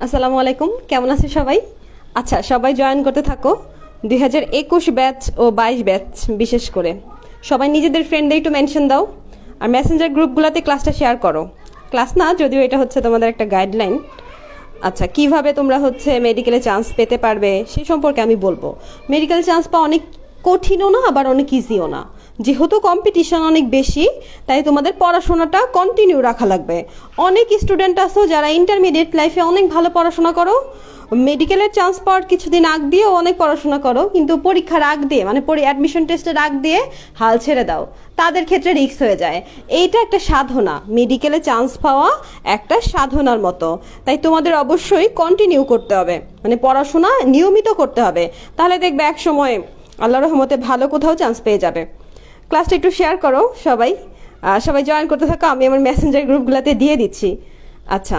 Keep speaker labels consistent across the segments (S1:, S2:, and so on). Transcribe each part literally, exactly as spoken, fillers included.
S1: আসসালামু আলাইকুম, কেমন আছে সবাই? আচ্ছা, সবাই জয়েন করতে থাকো। দুই হাজার একুশ ব্যাচ ও বাইশ ব্যাচ বিশেষ করে সবাই নিজেদের ফ্রেন্ডে একটু মেনশন দাও, আর মেসেঞ্জার গ্রুপগুলোতে ক্লাসটা শেয়ার করো। ক্লাস না, যদিও এটা হচ্ছে তোমাদের একটা গাইডলাইন। আচ্ছা, কিভাবে তোমরা হচ্ছে মেডিকেলে চান্স পেতে পারবে সেই সম্পর্কে আমি বলবো। মেডিকেল চান্স পাওয়া অনেক কঠিনও না, আবার অনেক ইজিও না। যেহেতু কম্পিটিশন অনেক বেশি, তাই তোমাদের পড়াশোনাটা কন্টিনিউ রাখা লাগবে। অনেক স্টুডেন্ট আছো যারা ইন্টারমিডিয়েট লাইফে অনেক ভালো পড়াশোনা করো, মেডিকেলের চান্স পাওয়ার কিছুদিন আগ দিয়েও অনেক পড়াশোনা করো, কিন্তু পরীক্ষার আগ দিয়ে মানে পরি অ্যাডমিশন টেস্টের আগ দিয়ে হাল ছেড়ে দাও। তাদের ক্ষেত্রে রিস্ক হয়ে যায়। এইটা একটা সাধনা, মেডিকেলে চান্স পাওয়া একটা সাধনার মতো। তাই তোমাদের অবশ্যই কন্টিনিউ করতে হবে, মানে পড়াশোনা নিয়মিত করতে হবে। তাহলে দেখবে এক সময় আল্লাহর রহমতে ভালো কোথাও চান্স পেয়ে যাবে। ক্লাসটা একটু শেয়ার করো সবাই, সবাই জয়েন করতে থাকো। আমি আমার মেসেঞ্জার গ্রুপগুলোতে দিয়ে দিচ্ছি। আচ্ছা,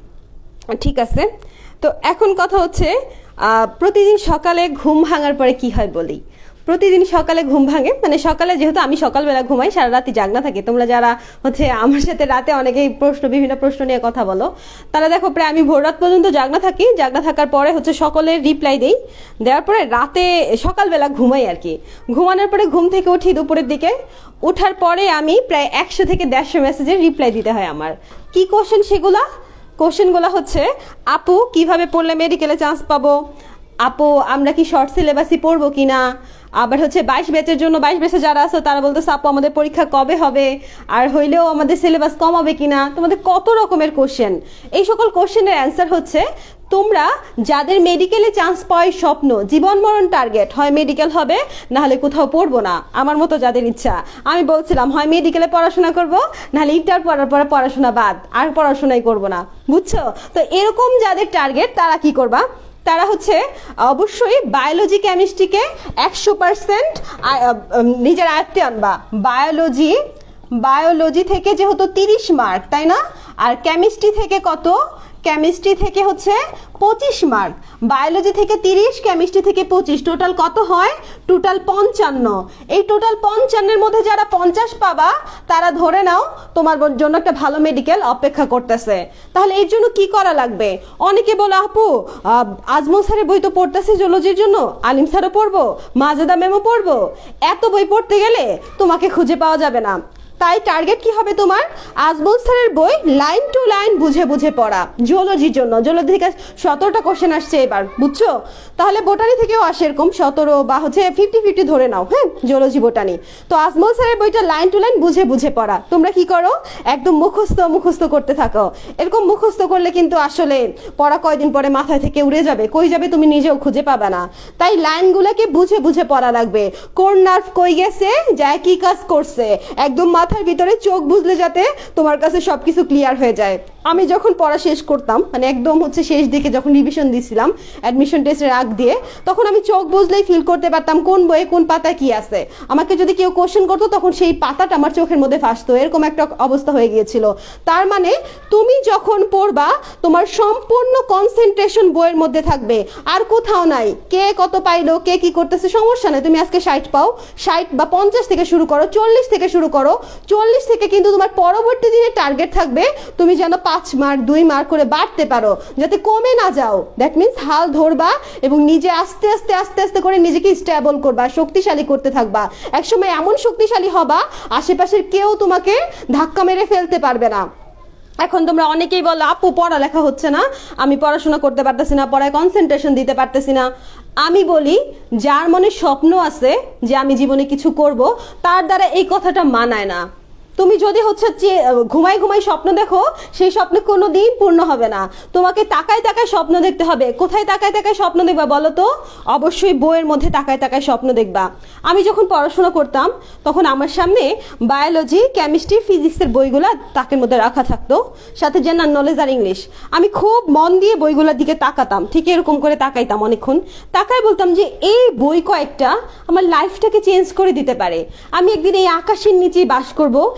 S1: ঠিক আছে। তো এখন কথা হচ্ছে, প্রতিদিন সকালে ঘুম ভাঙার পরে কি হয় বলি। প্রতিদিন সকালে ঘুম ভাঙে, মানে সকালে যেহেতু আমি সকালবেলা ঘুমাই, সারা রাতি জাগনা থাকি। তোমরা যারা হচ্ছে আমার সাথে রাতে অনেকেই প্রশ্ন বিভিন্ন প্রশ্ন নিয়ে কথা বলো, তারা দেখো প্রায় আমি ভোর রাত পর্যন্ত জাগনা থাকি। জাগনা থাকার পরে হচ্ছে সকলের রিপ্লাই দিই, দেওয়ার পরে রাতে সকালবেলা ঘুমাই আর কি। ঘুমানোর পরে ঘুম থেকে উঠি দুপুরের দিকে। উঠার পরে আমি প্রায় একশো থেকে দেড়শো মেসেজের রিপ্লাই দিতে হয় আমার। কি কোশ্চেন সেগুলা? কোশ্চেনগুলো হচ্ছে, আপু কিভাবে পড়লে মেডিকেলে চান্স পাবো, আপু আমরা কি শর্ট সিলেবাসই পড়বো কিনা, আবার হচ্ছে বাইশ ব্যাচের জন্য বাইশ ব্যাচে যারা আছো তারা বলতেছে আপু আমাদের পরীক্ষা কবে হবে, আর হইলেও আমাদের সিলেবাস কম হবে কিনা। তোমাদের কত রকমের কোশ্চেন। এই সকল কোশ্চেনের অ্যান্সার হচ্ছে, তোমরা যাদের মেডিকেলে চান্স পাওয়ার স্বপ্ন, জীবন মরণ টার্গেট, হয় মেডিকেল হবে না হলে কোথাও পড়বো না, আমার মতো যাদের ইচ্ছা, আমি বলছিলাম হয় মেডিকেলে পড়াশোনা করবো, নাহলে ইন্টার পড়ার পরে পড়াশোনা বাদ, আর পড়াশোনাই করবো না, বুঝছো? তো এরকম যাদের টার্গেট তারা কি করবা, তারা হচ্ছে অবশ্যই বায়োলজি কেমিস্ট্রিকে একশো পার্সেন্ট নিজের আয়ত্তে আনবা। বায়োলজি বায়োলজি থেকে যেহেতু তিরিশ মার্ক, তাই না? আর কেমিস্ট্রি থেকে কত? কেমিস্ট্রি থেকে হচ্ছে পঁচিশ মার্ক। বায়োলজি থেকে তিরিশ, কেমিস্ট্রি থেকে পঁচিশ, টোটাল কত হয়? টোটাল পঞ্চান্ন। এই টোটাল পঞ্চান্নের মধ্যে যারা পঞ্চাশ পাবা, তারা ধরে নাও তোমার জন্য একটা ভালো মেডিকেল অপেক্ষা করতেছে। তাহলে এর জন্য কি করা লাগবে? অনেকে বলে আপু আজমল স্যারের বই তো পড়তেছে জুলজির জন্য, আলিম স্যারও পড়বো, মাজেদা ম্যামও পড়বো। এত বই পড়তে গেলে তোমাকে খুঁজে পাওয়া যাবে না। তাই টার্গেট কি হবে তোমার? আজমল স্যারের বই লাইন টু লাইন বুঝে বুঝে পড়া জিওলজির জন্য। জিওলজি থেকে সতেরোটা কোশ্চেন আসছে এবার, বুঝছো? তাহলে বোটানি থেকেও আসে এরকম সতেরো বা হচ্ছে ফিফটি ফিফটি ধরে নাও, হ্যাঁ, জিওলজি বোটানি। তো আজমল স্যারের বইটা লাইন টু লাইন বুঝে বুঝে পড়া। তোমরা কি করো? একদম মুখস্থ মুখস্থ করতে থাকো। এরকম মুখস্থ করলে কিন্তু আসলে পড়া কয়দিন পরে মাথায় থেকে উড়ে যাবে, কই যাবে তুমি নিজেও খুঁজে পাবে না। তাই লাইনগুলোকে বুঝে বুঝে পড়া লাগবে। কোন নার্ভ কই গেছে, যায় কি কাজ করছে, একদম মাথার ভিতরে চোখ বুঝলে যাতে তোমার কাছে সবকিছু ক্লিয়ার হয়ে যায়। আমি যখন পড়া শেষ করতাম, মানে একদম হচ্ছে শেষ দিকে যখন রিভিশন দিছিলাম অ্যাডমিশন টেস্টের আগ দিয়ে, তখন আমি চোখ বুঝলেই ফিল করতে পারতাম কোন বইয়ে কোন পাতায় কি আছে। আমাকে যদি কেউ কোশ্চেন করতো, তখন সেই পাতাটা আমার চোখের মধ্যে ফাঁসতো, এরকম একটা অবস্থা হয়ে গিয়েছিল। তার মানে তুমি যখন পড়বা, তোমার সম্পূর্ণ কনসেন্ট্রেশন বইয়ের মধ্যে থাকবে, আর কোথাও নাই। কে কত পাইলো, কে কি করতেছে, সমস্যা নেই। তুমি আজকে ষাট পাও, ষাট বা পঞ্চাশ থেকে শুরু করো, চল্লিশ থেকে শুরু করো। চল্লিশ থেকে কিন্তু তোমার পরবর্তী দিনে টার্গেট থাকবে তুমি যেন পাঁচ মার্ক দুই মার্ক করে বাড়তে পারো, যাতে কমে না যাও। দ্যাট মিনস হাল ধরবা এবং নিজে আস্তে আস্তে আস্তে আস্তে করে নিজেকে স্টেবল করবা, শক্তিশালী করতে থাকবা। একসময় এমন শক্তিশালী হবা, আশেপাশের কেউ তোমাকে ধাক্কা মেরে ফেলতে পারবে না। এখন তোমরা অনেকেই বলো আপু পড়ালেখা হচ্ছে না, আমি পড়াশোনা করতে পারতেছি না, পড়ায় কনসেন্ট্রেশন দিতে পারতেছি না। আমি বলি, যার মনে স্বপ্ন আছে যে আমি জীবনে কিছু করব, তার দ্বারা এই কথাটা মানায় না। তুমি যদি হচ্ছে ঘুমাই ঘুমাই স্বপ্ন দেখো, সেই স্বপ্ন কোনো দিন পূর্ণ হবে না। তোমাকে তাকায় তাকায় স্বপ্ন দেখতে হবে। কোথায় তাকায় তাকায় স্বপ্ন দেখবা বলো তো? অবশ্যই বইয়ের মধ্যে তাকায় তাকায় স্বপ্ন দেখবা। আমি যখন পড়াশোনা করতাম, তখন আমার সামনে বায়োলজি, কেমিস্ট্রি, ফিজিক্সের বইগুলা তাকের মধ্যে রাখা থাকতো, সাথে জেনারেল নলেজ আর ইংলিশ। আমি খুব মন দিয়ে বইগুলোর দিকে তাকাতাম, ঠিক এরকম করে তাকাইতাম অনেকক্ষণ। তাকায় বলতাম যে এই বই কয়েকটা আমার লাইফটাকে চেঞ্জ করে দিতে পারে। আমি একদিন এই আকাশের নিচেই বাস করব,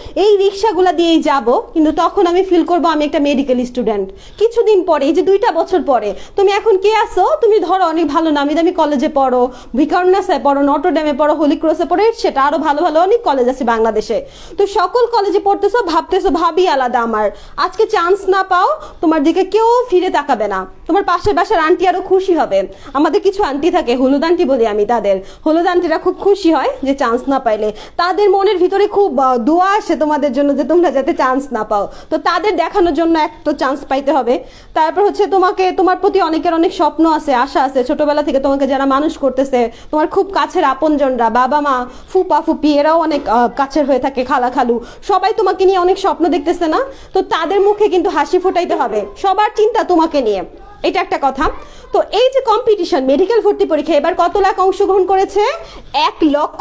S1: এই রিক্সাগুলো দিয়েই যাব, কিন্তু তখন আমি ফিল করব আমি একটা মেডিকেল স্টুডেন্ট। কিছুদিন পরে, এই যে দুইটা বছর পরে, তুমি এখন কে আসো, তুমি ধরো অনেক ভালো নামি দামি কলেজে পড়ো, ভিকারুন্নাসে পড়ো, নটরডেমে পড়ো, হোলি ক্রসে পড়ো, সেটা আরো ভালো ভালো অনেক কলেজ আছে বাংলাদেশে। তো সকল কলেজে পড়তেছো, ভাবতেছো ভাবি আলাদা আমার, আজকে চান্স না পাও, তোমার দিকে কেউ ফিরে তাকাবে না। তোমার পাশের বাসার আন্টি আরো খুশি হবে। আমাদের কিছু আন্টি থাকে, হলুদ আন্টি বলি আমি তাদের, হলুদ আন্টিরা খুব খুশি হয় যে চান্স না পাইলে। তাদের মনের ভিতরে খুব দোয়া আসে তোমাদের জন্য যে তোমরা যাতে চান্স না পাও। তো তাদের দেখানোর জন্য এক তো চান্স পাইতে হবে। তারপর হচ্ছে তোমাকে, তোমার প্রতি অনেকের অনেক স্বপ্ন আছে, আশা আছে, ছোটবেলা থেকে তোমাকে যারা মানুষ করতেছে, তোমার খুব কাছের আপনজনরা, বাবা মা, ফুপা ফুপি, এরাও অনেক কাছের হয়ে থাকে, খালা খালু, সবাই তোমাকে নিয়ে অনেক স্বপ্ন দেখতেছে না? তো তাদের মুখে কিন্তু হাসি ফোটাইতে হবে, সবার চিন্তা তোমাকে নিয়ে, এটা একটা কথা। তো এই যে কম্পিটিশন, মেডিকেল ভর্তি পরীক্ষা, এবার কত লাখ অংশগ্রহণ করেছে? এক লক্ষ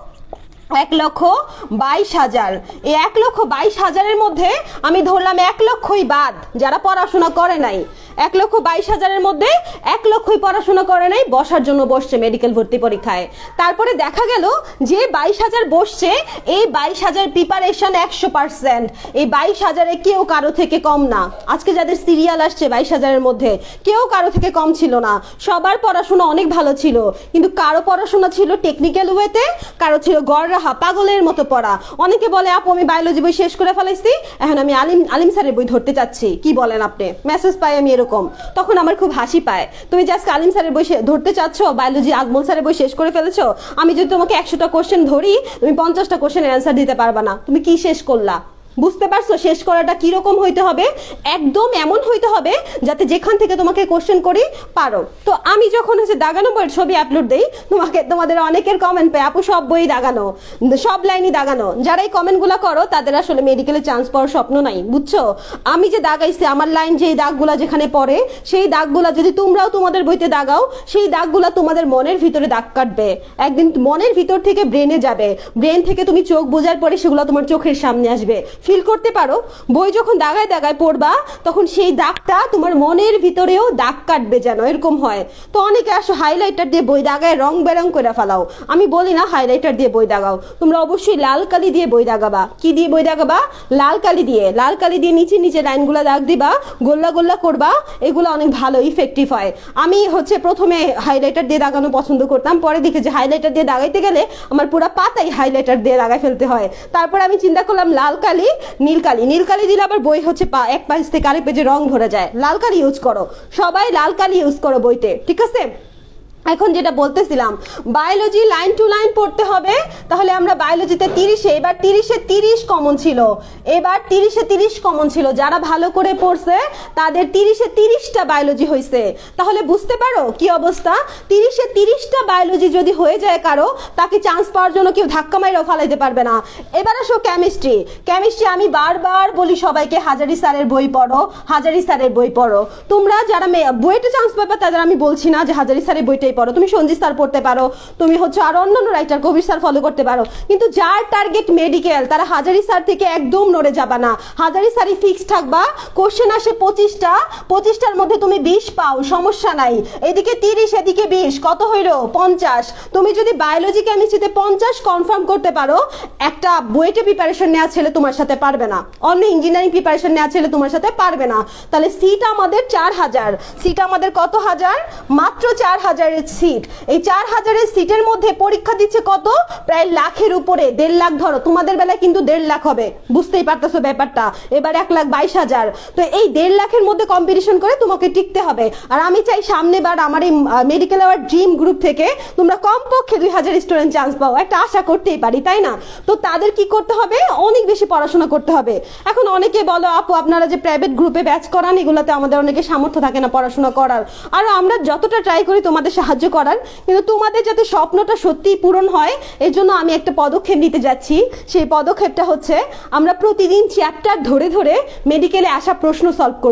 S1: এক লক্ষ বাইশ হাজার। এই এক লক্ষ বাইশ হাজারের মধ্যে আমি ধরলাম এক লক্ষই বাদ, যারা পড়াশোনা করে নাই। এক লক্ষ বাইশ হাজারের মধ্যে এক লক্ষই পড়াশোনা করে নাই, বসার জন্য বসছে মেডিকেল ভর্তি পরীক্ষায়। তারপরে দেখা গেল যে বাইশ হাজার বসছে, এই বাইশ হাজার প্রিপারেশন একশো পার্সেন্ট। এই বাইশ হাজারে কেউ কারো থেকে কম না। আজকে যাদের সিরিয়াল আসছে বাইশ হাজারের মধ্যে, কেউ কারো থেকে কম ছিল না, সবার পড়াশোনা অনেক ভালো ছিল। কিন্তু কারো পড়াশোনা ছিল টেকনিক্যাল ওয়েতে, কারো ছিল গড় পাগলের মতো পড়া। অনেকে বলে আপু আমি বায়োলজি বই শেষ করে ফেলাইছি, এখন আমি আলিম আলিম স্যারের বই ধরতে চাচ্ছি, কি বলেন আপনি? মেসেজ পাই আমি এরকম, তখন আমার খুব হাসি পায়। তুমি যে আজকে আলিম স্যারের বই ধরতে চাচ্ছ, বায়োলজি আজমল স্যারের বই শেষ করে ফেলেছো, আমি যদি তোমাকে একশোটা কোশ্চেন ধরি, তুমি পঞ্চাশটা কোশ্চেনের অ্যান্সার দিতে পারবা না, তুমি কি শেষ করলা? বুঝতে পারছো শেষ করাটা কিরকম হইতে হবে? একদম এমন হইতে হবে যাতে যেখান থেকে তোমাকে কোশ্চেন করি পারো। তো আমি যখন হচ্ছে দাগানো বইয়ের ছবি আপলোড দেই, তোমাকে তোমাদের অনেকের কমেন্ট পাই আপু সব বই দাগানো, সব লাইনই দাগানো। যারা এই কমেন্টগুলো করো তাদের আসলে মেডিকেলে চান্স পাওয়ার স্বপ্ন নাই, বুঝছো? আমি যে দাগাইছি, আমার লাইন যে দাগগুলা যেখানে পড়ে, সেই দাগগুলা যদি তোমরাও তোমাদের বইতে দাগাও, সেই দাগগুলা তোমাদের মনের ভিতরে দাগ কাটবে, একদিন মনের ভিতর থেকে ব্রেনে যাবে, ব্রেন থেকে তুমি চোখ বোঝার পরে সেগুলো তোমার চোখের সামনে আসবে। ফিল করতে পারো? বই যখন দাগায় দাগায় পড়বা, তখন সেই দাগটা তোমার মনের ভিতরেও দাগ কাটবে, যেন এরকম হয়। তো অনেকে আসো হাইলাইটার দিয়ে বই দাগায় রং বেরং করে ফেলাও। আমি বলি না হাইলাইটার দিয়ে বই দাগাও, তোমরা অবশ্যই লাল কালি দিয়ে বই দাগাবা। কি দিয়ে বই দাগাবা? লাল কালি দিয়ে। লাল কালি দিয়ে নিচে নিচে লাইনগুলো দাগ দিবা, গোল্লা গোল্লা করবা, এগুলো অনেক ভালো ইফেক্টিভ হয়। আমি হচ্ছে প্রথমে হাইলাইটার দিয়ে দাগানো পছন্দ করতাম, পরে দেখে যে হাইলাইটার দিয়ে দাগাইতে গেলে আমার পুরো পাতাই হাইলাইটার দিয়ে দাগাই ফেলতে হয়। তারপর আমি চিন্তা করলাম লাল কালি, নীল কালি। নীল কালি দিলে আবার বই হচ্ছে এক পেজ থেকে আরেক পেজে রং ভরে যায়। লাল কালি ইউজ করো, সবাই লাল কালি ইউজ করো বইতে, ঠিক আছে? এখন যেটা বলতেছিলাম, বায়োলজি লাইন টু লাইন পড়তে হবে। তাহলে আমরা বায়োলজিতে তিরিশে, এবার তিরিশে তিরিশ কমন ছিল, এবার তিরিশে তিরিশ কমন ছিল। যারা ভালো করে পড়ছে তাদের তিরিশে তিরিশটা বায়োলজি হয়েছে। তাহলে বুঝতে পারো কি অবস্থা? তিরিশে তিরিশটা বায়োলজি যদি হয়ে যায় কারো, তাকে চান্স পাওয়ার জন্য কেউ ধাক্কা মাইরাও ফালাইতে পারবে না। এবার আসো কেমিস্ট্রি। কেমিস্ট্রি আমি বারবার বলি সবাইকে, হাজারি স্যারের বই পড়ো, হাজারি স্যারের বই পড়ো। তোমরা যারা বইটা চান্স পাবে তাদের আমি বলছি না যে হাজারি স্যারের বইটাই পড়ো, তুমি সঞ্জিত স্যার পড়তে পারো, তুমি হচ্ছে আরো অন্যান্য রাইটার কবির স্যার ফলো করতে পারো। কিন্তু যার টার্গেট মেডিকেল, তারা হাজারি স্যার থেকে একদম নড়ে যাবা না। হাজারি স্যারই ফিক্স থাকবা। কোশ্চেন আসে পঁচিশটা, পঁচিশটার মধ্যে তুমি বিশ পাও, সমস্যা নাই। এদিকে তিরিশ, এদিকে বিশ, কত হইলো? পঞ্চাশ। তুমি যদি বায়োলজি কেমিস্ট্রিতে পঞ্চাশ কনফার্ম করতে পারো, একটা বুয়েটে প্রিপারেশন নেওয়া ছেলে তোমার সাথে পারবে না, অন্য ইঞ্জিনিয়ারিং প্রিপারেশন নেওয়া ছেলে তোমার সাথে পারবে না। তাহলে সিট আমাদের চার হাজার, সিট আমাদের কত হাজার? মাত্র চার হাজারের সিট। এই চার হাজারের সিটের মধ্যে পরীক্ষা দিচ্ছে কত? প্রায় লাখের উপরে, দেড় লাখ ধরো, তোমাদের বেলায় কিন্তু দেড় লাখ হবে, বুঝতেই পারতেছো ব্যাপারটা। এবার এক লাখ বাইশ হাজার। তো এই দেড় লাখের মধ্যে কম্পিটিশন করে তোমাকে টিকতে হবে। আর আমি চাই সামনেবার আমার এই মেডিকেল আওয়ার ড্রিম গ্রুপ থেকে তোমরা কমপক্ষে দুই হাজার স্টুডেন্ট চান্স পাও, একটা আশা করতেই পারি, তাই না? তো তাদের কি করতে হবে? অনেক বেশি পড়াশোনা করতে হবে। এখন অনেকে বলো আপু আপনারা যে প্রাইভেট গ্রুপে ব্যাচ করান, এগুলোতে আমাদের অনেকে সামর্থ্য থাকে না পড়াশোনা করার। আর আমরা যতটা ট্রাই করি তোমাদের সাহায্য করার, কিন্তু তোমাদের যাতে স্বপ্নটা সত্যিই পূরণ হয়, এর জন্য আমি একটা পদক্ষেপ নিতে যাচ্ছি। সেই পদক্ষেপটা হচ্ছে আমরা প্রতিদিন চ্যাপ্টার ধরে ধরে মেডিকেলে আসা প্রশ্ন সলভ করব।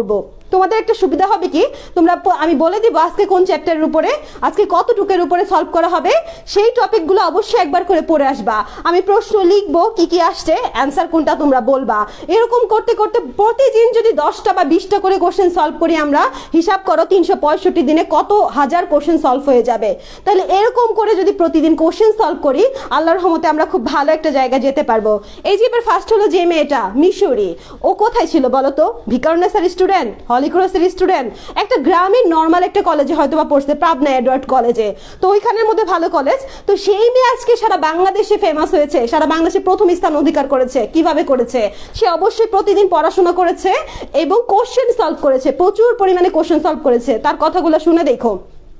S1: তোমাদের একটা সুবিধা হবে কি, তোমরা আমি বলে দিব আজকে কোন চ্যাপ্টারের উপরে, আজকে কতটুকের উপরে সলভ করা হবে, সেই টপিকগুলো অবশ্যই একবার করে পড়ে আসবা। আমি প্রশ্ন লিখবো কি কি আসছে, অ্যান্সার কোনটা তোমরা বলবা। এরকম করতে করতে প্রতিদিন যদি দশটা বা বিশটা করে কোশ্চেন সলভ করি আমরা, হিসাব করো তিনশো পঁয়ষট্টি দিনে কত হাজার কোশ্চেন সলভ হয়ে যাবে। তাহলে এরকম করে যদি প্রতিদিন কোশ্চেন সলভ করি, আল্লাহর রহমতে আমরা খুব ভালো একটা জায়গা যেতে পারবো। এই যে এবার ফার্স্ট হলো যে মেয়েটা মিশরি, ও কোথায় ছিল বলো তো? ভিকারুন্নেসার স্টুডেন্ট, হলিক্রসের স্টুডেন্ট, একটা গ্রামের নর্মাল একটা কলেজে হয়তো বা পড়ছে, পাবনা এডওয়ার্ড কলেজে, তো ওইখানের মধ্যে ভালো কলেজ। তো সেই মেয়ে আজকে সারা বাংলাদেশে ফেমাস হয়েছে, সারা বাংলাদেশে প্রথম স্থান অধিকার করেছে। কিভাবে করেছে? সে অবশ্যই প্রতিদিন পড়াশোনা করেছে এবং কোশ্চেন সলভ করেছে, প্রচুর পরিমাণে কোশ্চেন সলভ করেছে। তার কথাগুলো শুনে দেখো,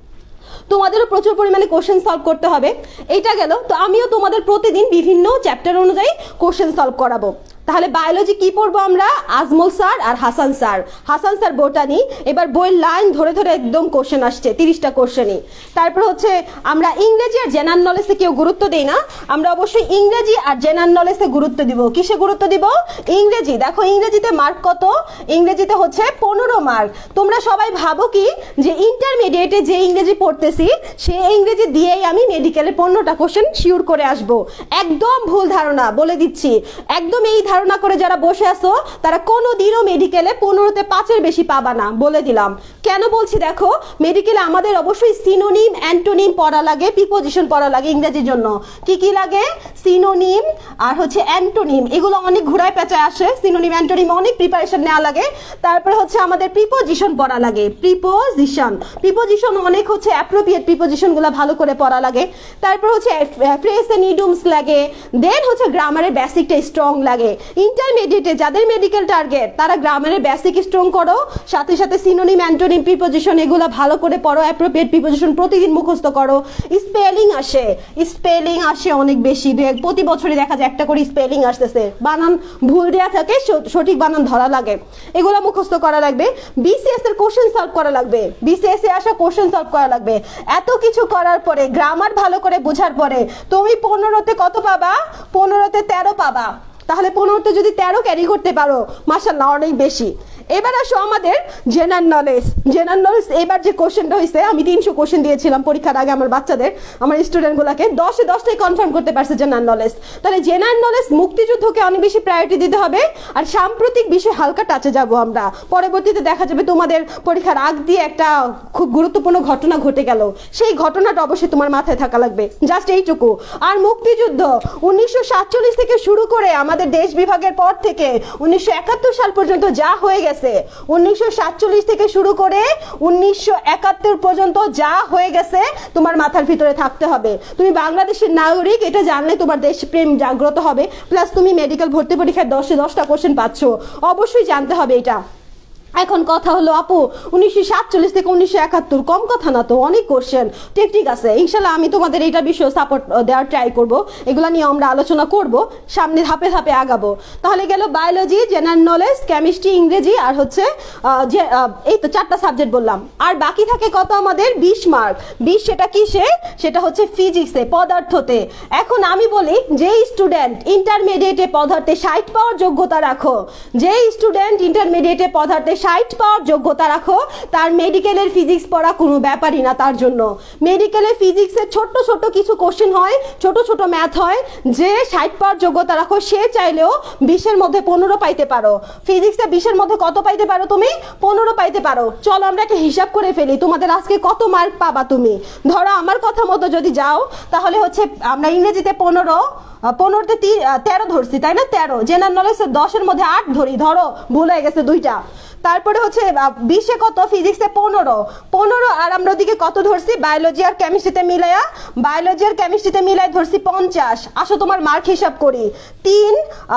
S1: তোমাদেরও প্রচুর পরিমাণে কোশ্চেন সলভ করতে হবে। এইটা গেল। তো আমিও তোমাদের প্রতিদিন বিভিন্ন চ্যাপ্টার অনুযায়ী কোশ্চেন সলভ করাবো। তাহলে বায়োলজি কি পড়বো আমরা? আজমল স্যার আর Hasan sir. Hasan sir botany, এবার বইয়ের লাইন ধরে ধরে একদম কোশ্চেন আসছে, তিরিশটা কোশ্চেনই। তারপর হচ্ছে আমরা ইংরেজি আর জেনারেল নলেজে কেউ গুরুত্ব দেই না, আমরা অবশ্যই ইংরেজি আর জেনারেল নলেজে গুরুত্ব দিব। কিসে গুরুত্ব দিব? ইংরেজি। দেখো ইংরেজিতে মার্ক কত? ইংরেজিতে হচ্ছে পনেরো মার্ক। তোমরা সবাই ভাবো কি যে ইন্টারমিডিয়েটে যে ইংরেজি পড়তেছি সে ইংরেজি দিয়েই আমি মেডিকেলে পনেরোটা কোশ্চেন শিওর করে আসবো। একদম ভুল ধারণা, বলে দিচ্ছি। একদম এই ধারণা করে যারা বসে আছো তারা কোনোদিনও মেডিকেলে পনেরোতে পাঁচের বেশি পাবা না, বলে দিলাম। কেন বলছি দেখো, মেডিকেলে আমাদের অবশ্যই সিনোনিম অ্যান্টোনিম পড়া লাগে, প্রিপোজিশন পড়া লাগে ইংরেজির জন্য। কি কি লাগে? সিনোনিম আর হচ্ছে অ্যান্টোনিম, এগুলো অনেক ঘুরায় পেঁচায় আসে। সিনোনিম অ্যান্টোনিম অনেক প্রিপারেশন নেওয়া লাগে। তারপরে হচ্ছে আমাদের প্রিপোজিশন পড়া লাগে, প্রিপোজিশন প্রিপোজিশন অনেক হচ্ছে অ্যাপ্রোপ্রিয়েট প্রিপোজিশন গুলো ভালো করে পড়া লাগে। তারপর হচ্ছে ফ্রেজ এন্ড ইডিয়মস লাগে। দেন হচ্ছে গ্রামারের বেসিকটা স্ট্রং লাগে। ইন্টারমিডিয়েটে যাদের মেডিকেল টার্গেট তারা গ্রামারের বেসিক স্ট্রং করো, সাথে সাথে সিনোনিম অ্যান্টোনিম প্রিপোজিশন এগুলো ভালো করে পড়ো, অ্যাপ্রোপ্রিয়েট প্রিপোজিশন প্রতিদিন মুখস্থ করো। স্পেলিং আসে, স্পেলিং আসে অনেক বেশি, প্রতি বছরই দেখা যায় একটা করে স্পেলিং আসতেছে, বানান ভুল দেওয়া থাকে, সঠিক বানান ধরা লাগে, এগুলো মুখস্থ করা লাগবে। বিসিএস এর কোশ্চেন সলভ করা লাগবে, বিসিএস এ আসা কোশ্চেন সলভ করা লাগবে। এত কিছু করার পরে, গ্রামার ভালো করে বোঝার পরে তুমি পনেরোতে কত পাবা? পনেরোতে তেরো পাবা। তাহলে পনেরোতে যদি তেরো ক্যারি করতে পারো, মাশাআল্লাহ অনেক বেশি। এবার আসো আমাদের জেনারেল নলেজ। জেনারেল নলেজ এবার যে কোশ্চেনটা হয়েছে, আমি তিনশো কোশ্চেন দিয়েছিলাম পরীক্ষার আগে আমার বাচ্চাদের, আমার স্টুডেন্টগুলোকে, দশে দশটাই কনফার্ম করতে পারছে জেনারেল নলেজ। তাহলে জেনারেল নলেজ মুক্তিযুদ্ধকে অনেক বেশি প্রায়োরিটি দিতে হবে। আর সাম্প্রতিক বিষয় হালকা টাচে যাব আমরা, পরবর্তীতে দেখা যাবে তোমাদের পরীক্ষার আগ দিয়ে একটা খুব গুরুত্বপূর্ণ ঘটনা ঘটে গেল, সেই ঘটনাটা অবশ্যই তোমার মাথায় থাকা লাগবে, জাস্ট এইটুকু। আর মুক্তিযুদ্ধ উনিশশো সাতচল্লিশ থেকে শুরু করে আমাদের দেশ বিভাগের পর থেকে উনিশশো একাত্তর সাল পর্যন্ত যা হয়ে গেছে, উনিশশো সাতচল্লিশ থেকে শুরু করে উনিশশো একাত্তর পর্যন্ত যা হয়ে গেছে তোমার মাথার ভিতরে থাকতে হবে। তুমি বাংলাদেশের নাগরিক, এটা জানলে তোমার দেশপ্রেম জাগ্রত হবে। প্লাস তুমি মেডিকেল ভর্তি পরীক্ষায় দশে দশটা কোশ্চেন পাচ্ছ, অবশ্যই জানতে হবে এটা। এখন কথা হলো আপু উনিশশো সাতচল্লিশ থেকে উনিশশো একাত্তর কম কথা না তো, অনেক কোশ্চেন। ঠিক ঠিক আছে, ইনশাল্লাহ আমি তোমাদের এইটা বিষয়ে সাপোর্ট দেওয়ার ট্রাই করব, এগুলা নিয়ে আমরা আলোচনা করব, সামনে ধাপে ধাপে আগাবো। তাহলে গেল বায়োলজি, জেনারেল নলেজ, কেমিস্ট্রি, ইংরেজি আর হচ্ছে যে এই তো চারটা সাবজেক্ট বললাম। আর বাকি থাকে কত আমাদের? বিশ মার্ক। বিশ সেটা কিসে? সেটা হচ্ছে ফিজিক্সে, পদার্থতে। এখন আমি বলি, যে স্টুডেন্ট ইন্টারমিডিয়েটে পদার্থে ষাট পাওয়ার যোগ্যতা রাখো, যে স্টুডেন্ট ইন্টারমিডিয়েটে পদার্থে ষাট পাওয়ার যোগ্যতা রাখো, তার মেডিকেলের ফিজিক্স পড়া কোনো ব্যাপারই না তার জন্য। মেডিকেলের ফিজিক্সের ছোট্ট ছোট্ট কিছু কোশ্চেন হয়, ছোট ছোট ম্যাথ হয়, যে ষাট পাওয়ার যোগ্যতা রাখো সে চাইলেও বিশের মধ্যে পনেরো পাইতে পারো। ফিজিক্সে বিশের মধ্যে কত পাইতে পারো তুমি? পনেরো পাইতে পারো। চলো আমরা একটা হিসাব করে ফেলি, তোমাদের আজকে কত মার্ক পাবা তুমি। ধরো আমার কথা মতো যদি যাও, তাহলে হচ্ছে আমরা ইংরেজিতে পনেরো, পনেরোতে তেরো ধরছি, তাই না? তেরো। জেনারেল নলেজ দশের মধ্যে আট ধরি, ধরো ভুল হয়ে গেছে দুইটা। তারপরে হচ্ছে বিশে কত? ফিজিক্সে পনেরো, পনেরো। আর আমরা ওদিকে কত ধরছি? বায়োলজি আর কেমিস্ট্রিতে মিলাইয়া, বায়োলজি আর কেমিস্ট্রিতে মিলাই ধরছি পঞ্চাশ। আসো তোমার মার্ক হিসাব করি। তিন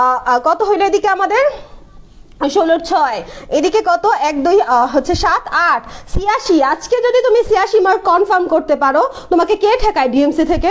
S1: কত হইলো এদিকে আমাদের? ষোলোর ছয়, এদিকে কত? এক দুই হচ্ছে সাত আট, ছিয়াশি। আজকে যদি তুমি ছিয়াশি মার্ক কনফার্ম করতে পারো, তোমাকে কে ঠেকায় ডিএমসি থেকে?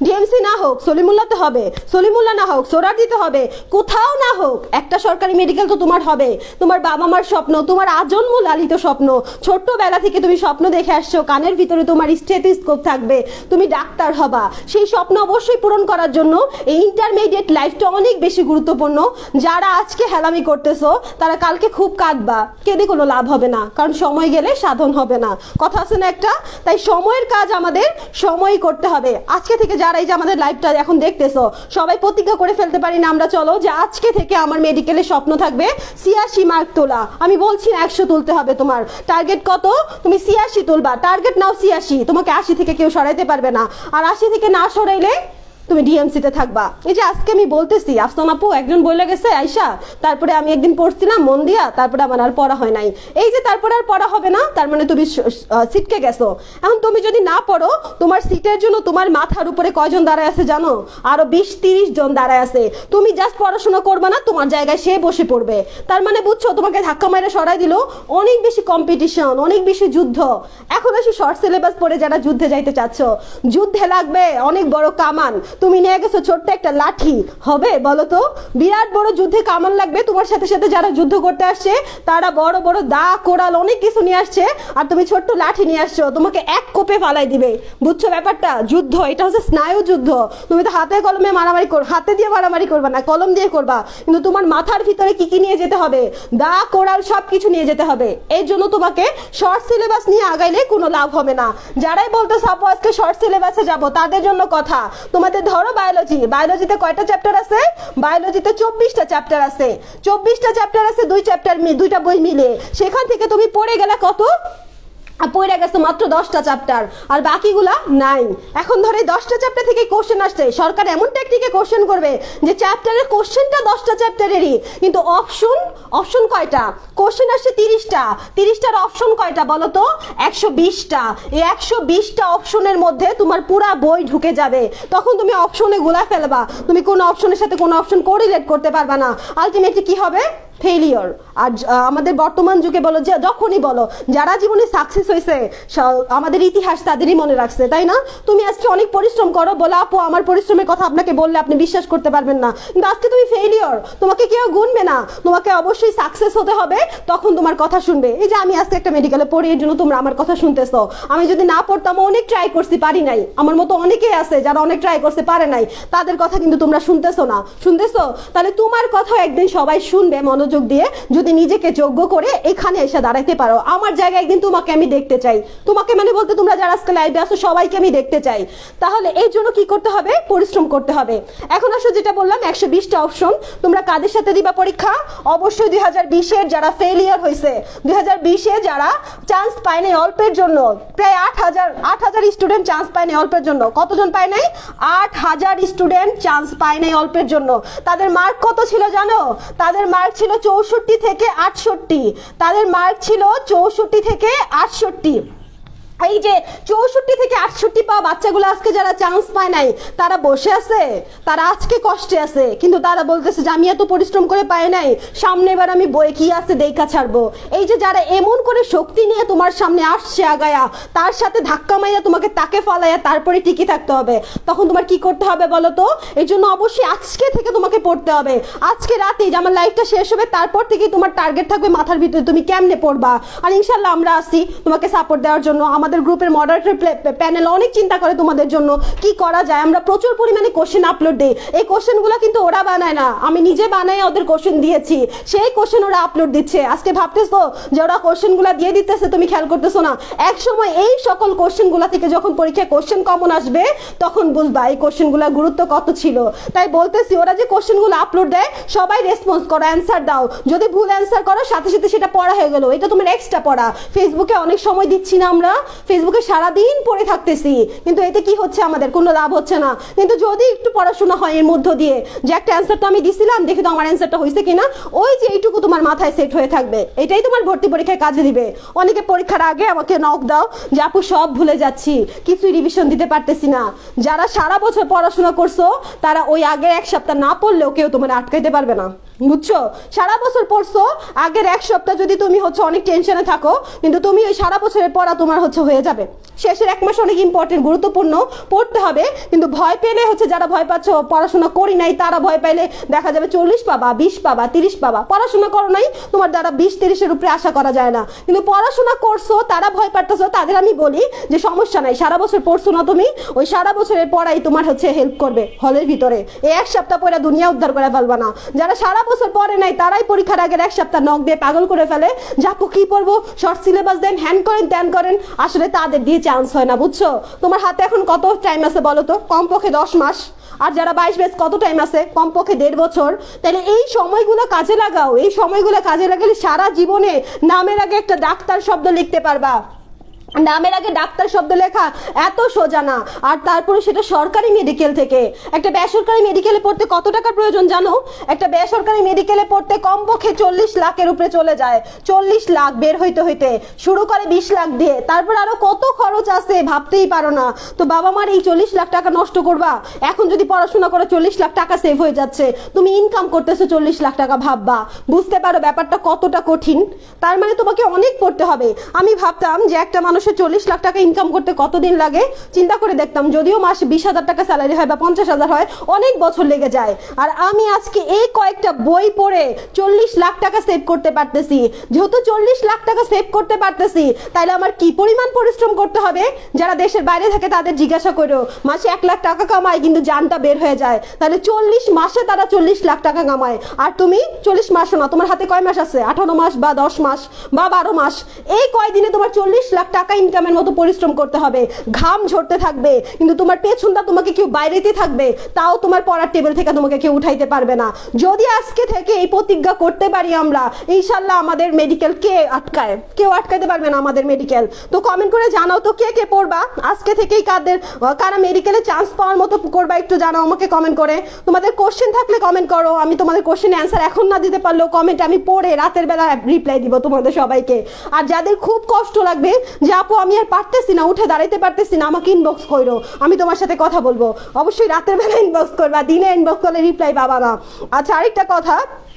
S2: ডিএমসি না হোক সলিমুল্লাহতে হবে, সলিমুল্লাহ না হোক সোহরাওয়ার্দীতে হবে, কোথাও না হোক একটা সরকারি মেডিকেল তো তোমার হবে। তোমার বাবা মার স্বপ্ন, তোমার আজন্ম লালিত স্বপ্ন, ছোট্টবেলা থেকে তুমি স্বপ্ন দেখে আসছো কানের ভিতরে তোমার স্টেথোস্কোপ থাকবে, তুমি ডাক্তার হবা। সেই স্বপ্ন অবশ্যই পূরণ করার জন্য এই ইন্টারমিডিয়েট লাইফটা অনেক বেশি গুরুত্বপূর্ণ। যারা আজকে হেলামি করতেছো তারা কালকে খুব কাঁদবা, কেঁদে কোনো লাভ হবে না, কারণ সময় গেলে সাধন হবে না, কথা আছে না একটা। তাই সময়ের কাজ আমাদের সময়ই করতে হবে। আজকে থেকে যারা এই যে আমাদের লাইভটা এখন দেখতেছো সবাই প্রতিজ্ঞা করে ফেলতে পারি না আমরা, চলো যে আজকে থেকে আমার মেডিকেলের স্বপ্ন থাকবে ছিয়াশি মার্ক তোলা। আমি বলছি না একশো তুলতে হবে, তোমার টার্গেট কত, তুমি ছিয়াশি তুলবা, টার্গেট নাও ছিয়াশি, তোমাকে আশি থেকে কেউ সরাইতে পারবে না। আর আশি থেকে না সরাইলে তুমি ডিএমসিতে থাকবা। এই যে আজকে আমি বলতেছি আফসানা আপু একজন বলে গেছে আয়শা, তারপরে আমি একদিন পড়ছিলাম মন দিয়া, তারপরে আমার আর পড়া হয় নাই। এই যে তারপরে আর পড়া হবে না, তার মানে তুমি সিটকে গেছো। এখন তুমি যদি না পড়ো, তোমার সিটের জন্য তোমার মাথার উপরে কয়জন দাঁড়ায় আছে জানো? আরো বিশ তিরিশ জন দাঁড়ায় আছে। তুমি জাস্ট পড়াশোনা করবে না, তোমার জায়গায় সে বসে পড়বে। তার মানে বুঝছো, তোমাকে ধাক্কা মাইরে সরাই দিল। অনেক বেশি কম্পিটিশন, অনেক বেশি যুদ্ধ। এখন আসি শর্ট সিলেবাস পড়ে যারা যুদ্ধে যাইতে চাচ্ছ, যুদ্ধে লাগবে অনেক বড় কামান, তুমি নিয়ে গেছো ছোট্ট একটা লাঠি, হবে বলো তো? বিরাট বড় যুদ্ধে কামান লাগবে। তোমার সাথে সাথে যারা যুদ্ধ করতে আসছে তারা বড় বড় দা কোড়াল অনেক কিছু নিয়ে আসছে, আর তুমি ছোট্ট লাঠি নিয়ে আসছো, তোমাকে এক কোপে ফালাই দিবে। বুঝছো ব্যাপারটা? যুদ্ধ এটা হচ্ছে স্নায়ু যুদ্ধ। তুমি তো হাতে কলমে মারামারি কর, হাতে দিয়ে মারামারি করবা না, কলম দিয়ে করবা। কিন্তু তোমার মাথার ভিতরে কি কি নিয়ে যেতে হবে? দা কোড়াল সব কিছু নিয়ে যেতে হবে। এই জন্য তোমাকে শর্ট সিলেবাস নিয়ে আগাইলে কোনো লাভ হবে না। যারাই বলতো সাপো আজকে শর্ট সিলেবাসে যাবো, তাদের জন্য কথা। তোমাদের ধরো বায়োলজি, বায়োলজিতে কয়টা চ্যাপ্টার আছে? বায়োলজিতে চব্বিশটা চ্যাপ্টার আছে। চব্বিশটা চ্যাপ্টার আছে, দুই চ্যাপ্টার দুইটা বই মিলে। সেখান থেকে তুমি পড়ে গেলে কত? পড়ে গেছে মাত্র দশটা চ্যাপ্টার, আর বাকিগুলা নাই। এখন ধরে দশটা চ্যাপ্টার থেকে কোশ্চেন আসছে, সরকার এমন টেকনিকে কোশ্চেন করবে যে চ্যাপ্টারের কোশ্চেনটা দশটা চ্যাপ্টারেরই, কিন্তু অপশন অপশন কয়টা? কোশ্চেন আসছে তিরিশটা, তিরিশটার অপশন কয়টা বলো তো? একশো বিশটা। এই একশো বিশটা অপশনের মধ্যে তোমার পুরা বই ঢুকে যাবে। তখন তুমি অপশনে গুলা ফেলবা, তুমি কোন অপশনের সাথে কোন অপশন কোরিলেট করতে পারবা না। আলটিমেটলি কি হবে? ফেলিওর। আর আমাদের বর্তমান যুগে বলো, যে যখনই বলো যারা জীবনে সাকসেস হয়েছে আমাদের ইতিহাস তাদেরই মনে রাখছে, তাই না? তুমি আজকে অনেক পরিশ্রম করো, বলো আপু আমার পরিশ্রমের কথা আপনাকে বললে আপনি বিশ্বাস করতে পারবেন না, কিন্তু আজকে তুমি ফেলিওর, তোমাকে কেউ গুনবে না। তোমাকে অবশ্যই সাকসেস হতে হবে, তখন তোমার কথা শুনবে। এই যে আমি আজকে একটা মেডিকেলে পড়ি, এর জন্য তোমরা আমার কথা শুনতেছো। আমি যদি না পড়তাম, অনেক ট্রাই করছি, পারি নাই। আমার মতো অনেকেই আছে যারা অনেক ট্রাই করছে, পারে নাই। তাদের কথা কিন্তু তোমরা শুনতেছো না, শুনতেছো? তাহলে তোমার কথা একদিন সবাই শুনবে মনোযোগ দিয়ে, যদি নিজেকে যোগ্য করে এখানে এসে দাঁড়াইতে পারো। আমার জায়গায় একদিন তোমাকে আমি দেখতে চাই, তোমাকে মানে বলতে তোমরা যারা আজকে লাইভে আসো সবাইকে আমি দেখতে চাই। তাহলে এই জন্য কি করতে হবে? পরিশ্রম করতে হবে। এখন আসো যেটা বললাম একশো বিশটা অপশন, তোমরা কাদের সাথে দিবা পরীক্ষা? অবশ্যই দুই হাজার বিশের যারা ফেলিয়ার হয়েছে, দুই হাজার বিশে যারা চান্স পায় নাই অল্পের জন্য, প্রায় আট হাজার আট হাজার স্টুডেন্ট চান্স পায় নাই অল্পের জন্য। কতজন পায় নাই? আট হাজার স্টুডেন্ট চান্স পায় নাই অল্পের জন্য। তাদের মার্ক কত ছিল জানো? তাদের মার্ক ছিল চৌষট্টি থেকে আটষট্টি। তাদের মার্ক ছিল চৌষট্টি থেকে আটষট্টি। এই যে চৌষট্টি থেকে আটষট্টি পাওয়া বাচ্চাগুলো আজকে যারা চান্স পায় নাই, তারা বসে আছে, তারা আজকে কষ্টে আছে, কিন্তু তারা বলতেছে যে আমি এত পরিশ্রম করে পাই নাই, সামনে এবার আমি বই কি আছে দেখা ছাড়বো। এই যে যারা এমন করে শক্তি নিয়ে তোমার সামনে আসছে আগায়া, তার সাথে ধাক্কা মাইয়া তোমাকে তাকে ফালাইয়া তারপরে টিকে থাকতে হবে। তখন তোমার কি করতে হবে বলো তো? এই জন্য অবশ্যই আজকে থেকে তোমাকে পড়তে হবে। আজকে রাতে যে আমার লাইফটা শেষ হবে, তারপর থেকে তোমার টার্গেট থাকবে মাথার ভিতরে তুমি কেমনে পড়বা। আর ইনশাল্লাহ আমরা আসি তোমাকে সাপোর্ট দেওয়ার জন্য। আমাদের গ্রুপের মডারেটর প্যানেল অনেক চিন্তা করে তোমাদের জন্য কি করা যায়। আমরা প্রচুর পরিমাণে কোশ্চেন আপলোড দেই। এই কোশ্চেনগুলো কিন্তু ওরা বানায় না, আমি নিজে বানাই ওদের কোশ্চেন দিয়েছি, সেই কোশ্চেন ওরা আপলোড দিচ্ছে। আজকে ভাবতেছো যে ওরা কোশ্চেনগুলো দিয়ে দিতেছে, তুমি খেয়াল করতেছো না। এক সময় এই সকল কোশ্চেনগুলো থেকে যখন পরীক্ষায় কোশ্চেন কমন আসবে, তখন বুঝবা এই কোশ্চেনগুলোর গুরুত্ব কত ছিল। তাই বলতেছি, ওরা যে কোশ্চেনগুলো আপলোড দেয় সবাই রেসপন্স করো, অ্যান্সার দাও। যদি ভুল অ্যান্সার করো, সাথে সাথে সেটা পড়া হয়ে গেল, এটা তোমার এক্সট্রা পড়া। ফেসবুকে অনেক সময় দিচ্ছি না আমরা, ফেসবুকে সারাদিন পড়ে থাকতেছি, কিন্তু এতে কি হচ্ছে? আমাদের কোনো লাভ হচ্ছে না। কিন্তু যদি একটু পড়াশোনা হয় এর মধ্য দিয়ে, যে একটা অ্যান্সার তো আমি দিছিলাম, দেখি তো আমার অ্যান্সারটা হয়েছে কিনা, ওই যে এইটুকু তোমার মাথায় সেট হয়ে থাকবে, এটাই তোমার ভর্তি পরীক্ষায় কাজে দিবে। অনেকে পরীক্ষার আগে আমাকে নক দাও যে আপু সব ভুলে যাচ্ছি, কিছুই রিভিশন দিতে পারতেছি না। যারা সারা বছর পড়াশোনা করছো, তারা ওই আগে এক সপ্তাহ না পড়লেও কেউ তোমার আটকাইতে পারবে না, বুঝছো? সারা বছর পড়ছো, আগের এক সপ্তাহ যদি তুমি হচ্ছে অনেক টেনশনে থাকো, কিন্তু তুমি ওই সারা বছরের পড়া তোমার হচ্ছে হয়ে যাবে, শেষের এক মাস অনেক ইম্পর্টেন্ট, গুরুত্বপূর্ণ, পড়তে হবে। কিন্তু ভয় পেলে হচ্ছে, যারা ভয় পাচ্ছ পড়াশোনা করি নাই তারা ভয় পাইলে দেখা যাবে চল্লিশ পাবা, বিশ পাবা, তিরিশ পাবা। পড়াশোনা করো নাই, তোমার দ্বারা বিশ তিরিশের উপরে আশা করা যায় না। কিন্তু পড়াশোনা করছো, তারা ভয় পাচ্ছ, তাদের আমি বলি যে সমস্যা নাই, সারা বছর পড়ছো না তুমি, ওই সারা বছরের পড়াই তোমার হচ্ছে হেল্প করবে হলের ভিতরে। এই এক সপ্তাহ পরে দুনিয়া উদ্ধার করে ফেলবা না। যারা সারা বছর পড়ে নাই তারাই পরীক্ষার আগের এক সপ্তাহ নখ দিয়ে পাগল করে ফেলে, যাপু কি পড়বো, শর্ট সিলেবাস দেন, হ্যান করেন, ত্যান করেন। আসলে তাদের দিয়ে চান্স হয় না, বুঝছো? তোমার হাতে এখন কত টাইম আছে বলো তো? কমপক্ষে দশ মাস। আর যারা বাইশ ব্যাচ কত টাইম আছে? কমপক্ষে দেড় বছর। তাহলে এই সময়গুলো কাজে লাগাও। এই সময়গুলো কাজে লাগালে সারা জীবনে নামের আগে একটা ডাক্তার শব্দ লিখতে পারবা। নামের আগে ডাক্তার শব্দ লেখা এত সোজা না। আর তারপরে সেটা সরকারি মেডিকেল থেকে। একটা বেসরকারি মেডিকেলে পড়তে কত টাকার প্রয়োজন জানো? একটা বেসরকারি মেডিকেলে পড়তে কমপক্ষে চল্লিশ লাখের উপরে চলে যায়। চল্লিশ লাখ বের হইতে হইতে শুরু করে বিশ লাখ দিয়ে, তারপর আরো কত খরচ আছে ভাবতেই পারো না। তো বাবা মার এই চল্লিশ লাখ টাকা নষ্ট করবা? এখন যদি পড়াশোনা করে চল্লিশ লাখ টাকা সেভ হয়ে যাচ্ছে, তুমি ইনকাম করতেছো চল্লিশ লাখ টাকা, ভাববা, বুঝতে পারো ব্যাপারটা কতটা কঠিন। তার মানে তোমাকে অনেক পড়তে হবে। আমি ভাবতাম যে একটা মানুষ চল্লিশ লাখ টাকা ইনকাম করতে কতদিন লাগে, চিন্তা করে দেখতাম, যদিও মাসে বিশ হাজার টাকা স্যালারি হয় বা পঞ্চাশ হাজার হয়, অনেক বছর লেগে যায়। আর আমি আজকে এই কয়েকটা বই পড়ে চল্লিশ লাখ টাকা সেভ করতে পারতেছি। যেহেতু চল্লিশ লাখ টাকা সেভ করতে পারতেছি, তাহলে আমার কি পরিমাণ পরিশ্রম করতে হবে? যারা দেশের বাইরে থাকে তাদের জিজ্ঞাসা করো, মাসে এক লাখ টাকা কামায় কিন্তু জানটা বের হয়ে যায়। তাহলে চল্লিশ মাসে তারা চল্লিশ লাখ টাকা কামায়। আর তুমি চল্লিশ মাসও না, তোমার হাতে কয় মাস আছে? আঠারো মাস বা দশ মাস বা বারো মাস। এই কয়দিনে তোমার চল্লিশ লাখ টাকা ইনকামের মতো পরিশ্রম করতে হবে, ঘাম ঝরতে থাকবে, কিন্তু তোমার পেছনটা তোমাকে কেউ বাইরেতে থাকবে, তাও তোমার পড়ার টেবিল থেকে তোমাকে কেউ উঠাইতে পারবে না। যদি আজকে থেকে এই প্রতিজ্ঞা করতে পারি আমরা, ইনশাল্লাহ আমাদের মেডিকেল কে আটকায়? কেউ আটকাইতে পারবে না আমাদের মেডিকেল। তো কমেন্ট করে জানাও তো কে কে পড়বা আজকে থেকেই, কাদের কারা মেডিকেলে চান্স পাওয়ার মতো করবা, একটু জানাও আমাকে কমেন্ট করে। তোমাদের কোশ্চেন থাকলে কমেন্ট করো, আমি তোমাদের কোশ্চেন অ্যান্সার এখন না দিতে পারলেও কমেন্ট আমি পড়ে রাতের বেলা রিপ্লাই দিব তোমাদের সবাইকে। আর যাদের খুব কষ্ট লাগবে যে আপু আমি আর পারতেছি না, উঠে দাঁড়াইতে পারতেছি না, আমাকে ইনবক্স করো, আমি তোমার সাথে কথা বলবো। অবশ্যই রাতের বেলা ইনবক্স করবা, দিনে ইনবক্স করলে রিপ্লাই পাবা না। আচ্ছা, আরেকটা কথা,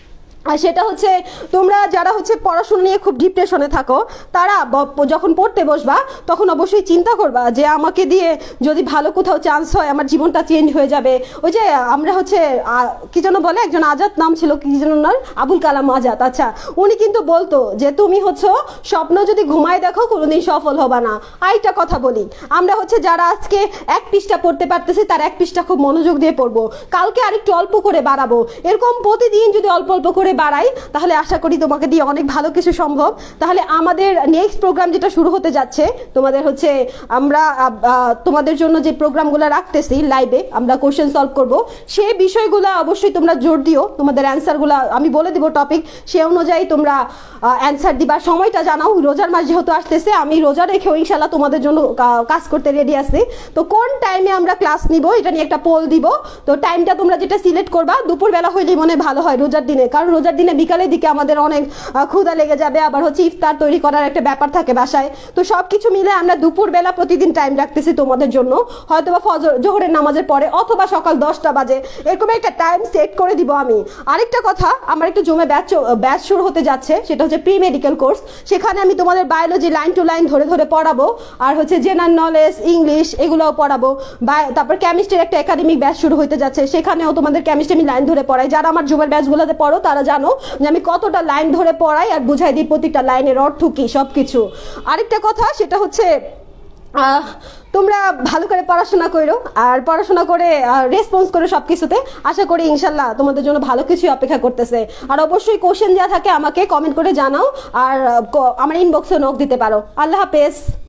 S2: আর সেটা হচ্ছে তোমরা যারা হচ্ছে পড়াশোনা নিয়ে খুব ডিপ্রেশনে থাকো, তারা যখন পড়তে বসবা তখন অবশ্যই চিন্তা করবা যে আমাকে দিয়ে যদি ভালো কোথাও চান্স হয় আমার জীবনটা চেঞ্জ হয়ে যাবে। ওই যে আমরা হচ্ছে কি যেন বলে, একজন আজাদ নাম ছিল, কি যেন ওনার, আবুল কালাম আজাদ। আচ্ছা, উনি কিন্তু বলতো যে তুমি হচ্ছে স্বপ্ন যদি ঘুমায় দেখো কোনোদিন সফল হবা না। আরেকটা কথা বলি, আমরা হচ্ছে যারা আজকে এক পৃষ্ঠা পড়তে পারতেছি তার এক পৃষ্ঠা খুব মনোযোগ দিয়ে পড়বো, কালকে আরেকটু অল্প করে বাড়াবো। এরকম প্রতিদিন যদি অল্প অল্প করে বাড়াই তাহলে আশা করি তোমাকে দিয়ে অনেক ভালো কিছু সম্ভব। তাহলে আমাদের নেক্সট প্রোগ্রাম যেটা শুরু হতে যাচ্ছে, তোমাদের হচ্ছে আমরা তোমাদের জন্য যে প্রোগ্রামগুলো রাখতেছি লাইভে, আমরা কোশ্চেন সলভ করব, সেই বিষয়গুলো অবশ্যই তোমরা জোর দিও। তোমাদের অ্যান্সারগুলো আমি বলে দিব টপিক, সে অনুযায়ী তোমরা অ্যান্সার দিবা। সময়টা জানাও, রোজার মাস যেহেতু আসতেছে, আমি রোজা রেখেও ইনশাল্লাহ তোমাদের জন্য কাজ করতে রেডি আছি। তো কোন টাইমে আমরা ক্লাস নিব এটা নিয়ে একটা পোল দিব। তো টাইমটা তোমরা যেটা সিলেক্ট করবা দুপুরবেলা হইলে মনে ভালো হয় রোজার দিনে, কারণ রোজার দিনে বিকালের দিকে আমাদের অনেক ক্ষুধা লেগে যাবে, আবার হচ্ছে ইফতার তৈরি করার একটা ব্যাপার থাকে বাসায়। তো সবকিছু মিলে আমরা দুপুরবেলা প্রতিদিন টাইম রাখতেছি তোমাদের জন্য, হয়তো বা ফজর জোহরের নামাজের পরে অথবা সকাল দশটা বাজে, এরকম একটা টাইম সেট করে দিব আমি। আরেকটা কথা, আমার একটু জমে ব্যাচ ব্যাচ শুরু হতে যাচ্ছে, সেটা হচ্ছে প্রি মেডিকেল কোর্স। সেখানে আমি তোমাদের বায়োলজি লাইন টু লাইন ধরে ধরে পড়াবো, আর হচ্ছে জেনারেল নলেজ, ইংলিশ এগুলোও পড়াবো। তারপর কেমিস্ট্রির একটা একাডেমিক ব্যাচ শুরু হতে যাচ্ছে, সেখানেও তোমাদের কেমিস্ট্রি আমি লাইন ধরে পড়াই। যারা আমার জুমের ব্যাচগুলোতে পড়ো তারা জানো যে আমি কতটা লাইন ধরে পড়াই আর বুঝাই দিই প্রত্যেকটা লাইনের অর্থ কি সবকিছু। আরেকটা কথা, সেটা হচ্ছে তোমরা ভালো করে পড়াশোনা করো, আর পড়াশোনা করে রেসপন্স করো সবকিছুতে। আশা করি ইনশাল্লাহ তোমাদের জন্য ভালো কিছু অপেক্ষা করতেছে। আর অবশ্যই কোশ্চেন যা থাকে আমাকে কমেন্ট করে জানাও, আর আমার ইনবক্সে নক দিতে পারো। আল্লাহ হাফেজ।